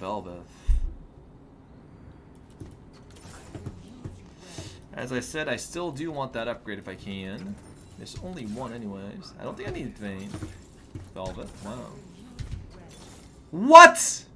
Velvet. As I said, I still do want that upgrade if I can. There's only one anyways. I don't think I need Vein. Velvet. Wow. What?